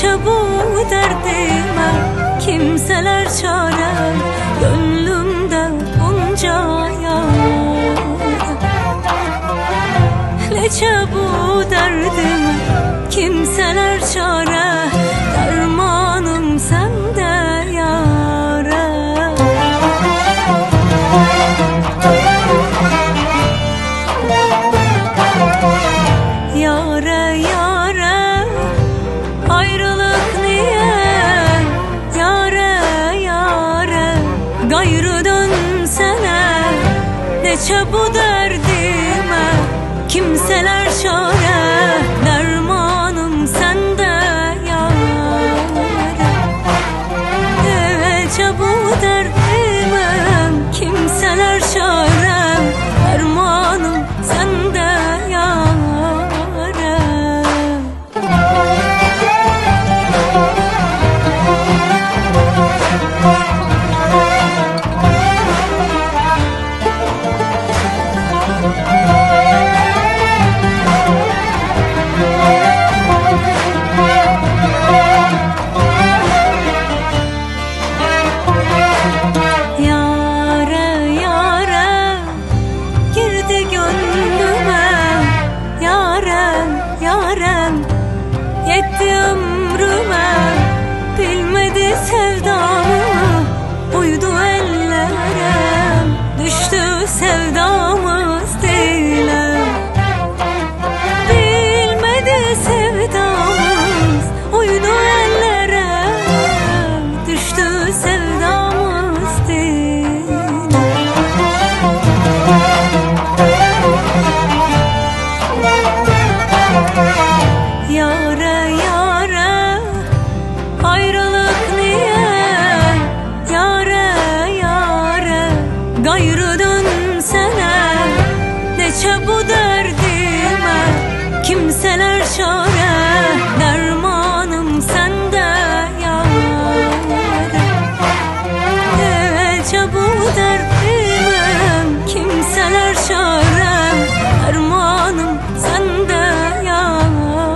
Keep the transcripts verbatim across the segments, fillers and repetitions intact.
Neçe bu derdime kimseler çare, gönlümde bunca yar. Neçe bu derdime kimseler çare, dermanım sende yâre. Yâre yâre ayrılık niye, yâre yâre gayrı dönsene. Neçe bu derdime kimseler çare, dermanım sende yâre. Neçe bu derdime kimseler çare, dermanım sende yâre. Yetti ömrüme, bilmedi sevdamı, uydu ellere, düştü sevdamız dile. Bilmedi sevdamız, uydu ellere, düştü sevdamız dile. Yâre yâre ayrılık niye, yâre yâre gayrı dönsene. Neçe bu derdime kimseler çare, dermanım sende yâre. Neçe bu derdime kimseler çare, dermanım sende yâre.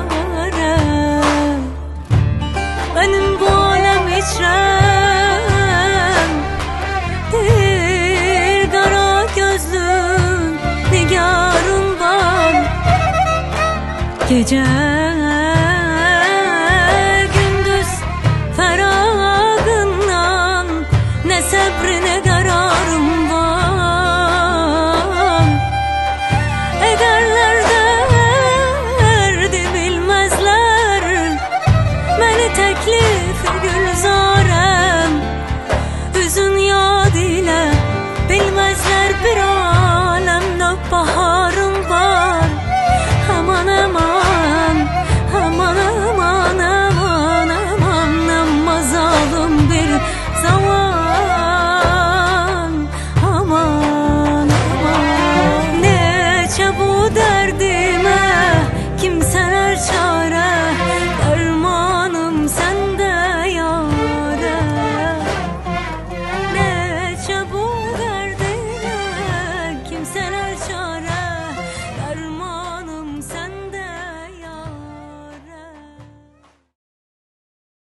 Benim bu alem içrem bir kara gözlü nigarım var. Gece